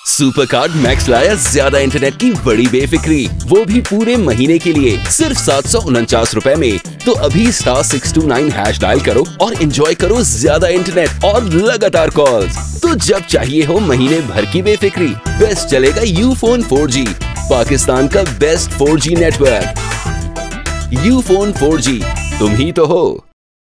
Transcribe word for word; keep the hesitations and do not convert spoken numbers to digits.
Super card max लाया ज्यादा internet की बड़ी बेफिक्री, वो भी पूरे महीने के लिए सिर्फ सात सौ उनचास रूपए में। तो अभी star six two nine hash dial करो और एंजॉय करो ज्यादा इंटरनेट और लगातार कॉल्स। तो जब चाहिए हो महीने भर की बेफिक्री, बेस्ट चलेगा यूफोन फोर जी, पाकिस्तान का best four G network. Ufone four G, तुम ही तो हो।